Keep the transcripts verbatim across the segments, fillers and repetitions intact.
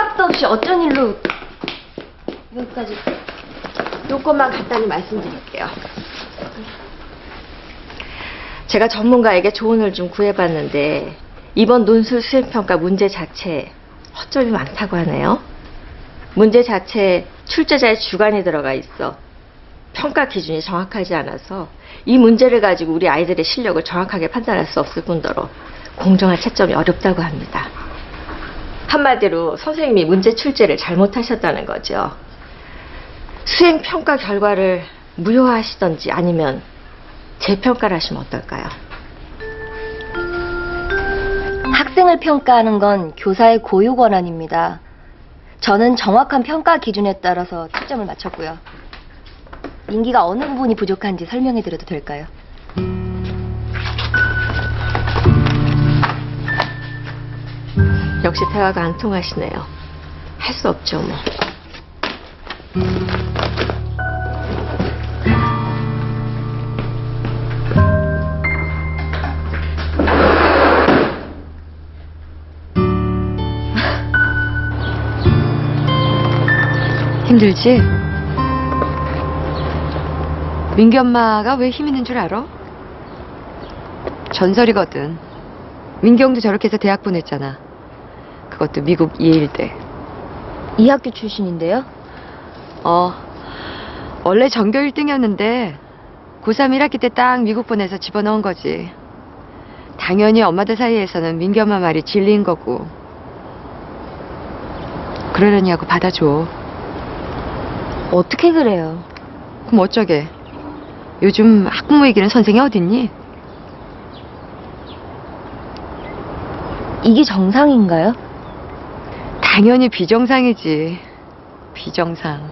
허락도 없이 어쩐 일로 여기까지. 요것만 간단히 말씀드릴게요. 제가 전문가에게 조언을 좀 구해봤는데 이번 논술 수행평가 문제 자체에 허점이 많다고 하네요. 문제 자체에 출제자의 주관이 들어가 있어 평가 기준이 정확하지 않아서 이 문제를 가지고 우리 아이들의 실력을 정확하게 판단할 수 없을 뿐더러 공정한 채점이 어렵다고 합니다. 한마디로 선생님이 문제 출제를 잘못하셨다는 거죠. 수행평가 결과를 무효화하시던지 아니면 재평가를 하시면 어떨까요? 학생을 평가하는 건 교사의 고유 권한입니다. 저는 정확한 평가 기준에 따라서 채점을 맞췄고요. 민기가 어느 부분이 부족한지 설명해 드려도 될까요? 역시 대화가 안 통하시네요. 할 수 없죠, 뭐. 힘들지? 민기 엄마가 왜 힘 있는 줄 알아? 전설이거든. 민기 형도 저렇게 해서 대학 보냈잖아. 그것도 미국 예일대. 이 학교 출신인데요? 어, 원래 전교 일 등이었는데 고삼 일 학기 때 딱 미국 보내서 집어넣은 거지. 당연히 엄마들 사이에서는 민기 엄마 말이 진리인 거고. 그러려니 하고 받아줘. 어떻게 그래요? 그럼 어쩌게? 요즘 학부모 얘기는 선생이 어딨니? 이게 정상인가요? 당연히 비정상이지. 비정상.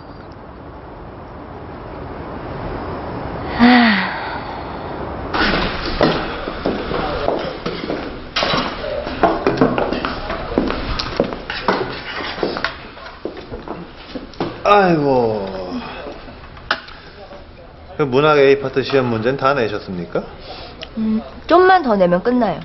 아이고. 그 문학 A파트 시험 문제는 다 내셨습니까? 음, 좀만 더 내면 끝나요.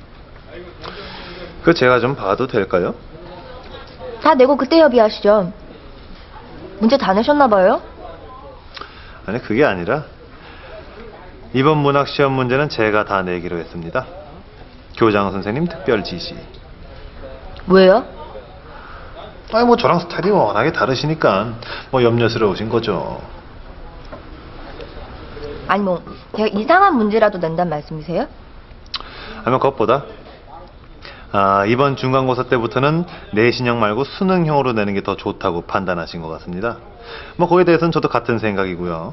그 제가 좀 봐도 될까요? 다 내고 그때 협의하시죠. 문제 다 내셨나 봐요? 아니 그게 아니라 이번 문학 시험 문제는 제가 다 내기로 했습니다. 교장 선생님 특별 지시. 왜요? 아니 뭐 저랑 스타일이 워낙에 다르시니까 뭐 염려스러우신 거죠. 아니 뭐 제가 이상한 문제라도 낸단 말씀이세요? 아니면 그것보다 아, 이번 중간고사 때부터는 내신형 말고 수능형으로 내는 게 더 좋다고 판단하신 것 같습니다. 뭐 거기에 대해서는 저도 같은 생각이고요.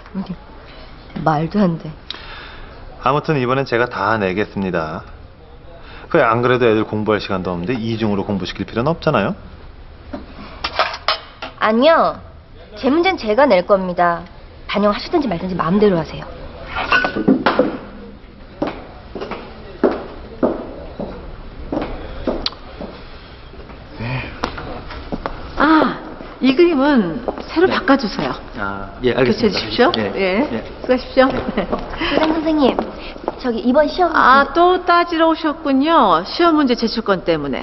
말도 안 돼. 아무튼 이번엔 제가 다 내겠습니다. 그래 안 그래도 애들 공부할 시간도 없는데 이중으로 공부시킬 필요는 없잖아요. 아니요. 제 문제는 제가 낼 겁니다. 반영하시든지 말든지 마음대로 하세요. 아, 이 그림은 새로 네. 바꿔주세요. 아, 예, 알겠습니다. 교체해 주십시오. 예, 예. 예. 수고하십시오. 네. 교장 선생님, 저기 이번 시험 아, 또 따지러 오셨군요. 시험 문제 제출권 때문에.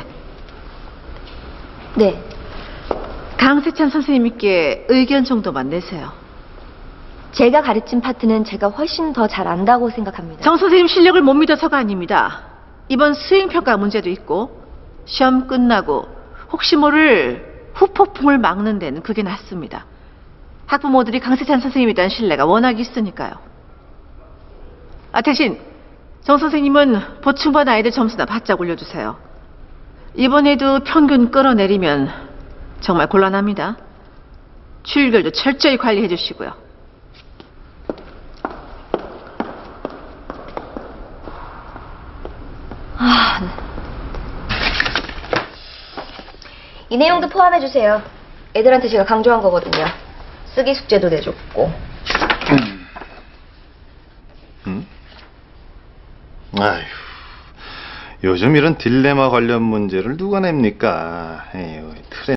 네. 강세찬 선생님께 의견 정도만 내세요. 제가 가르친 파트는 제가 훨씬 더 잘 안다고 생각합니다. 정 선생님 실력을 못 믿어서가 아닙니다. 이번 수행평가 문제도 있고 시험 끝나고 혹시 모를 후폭풍을 막는 데는 그게 낫습니다. 학부모들이 강세찬 선생님에 대한 신뢰가 워낙 있으니까요. 아, 대신 정 선생님은 보충반 아이들 점수나 바짝 올려주세요. 이번에도 평균 끌어내리면 정말 곤란합니다. 출결도 철저히 관리해 주시고요. 아, 네. 이 내용도 포함해 주세요. 애들한테 제가 강조한 거거든요. 쓰기 숙제도 내줬고. 음? 아휴, 요즘 이런 딜레마 관련 문제를 누가 냅니까? 에휴, 트렌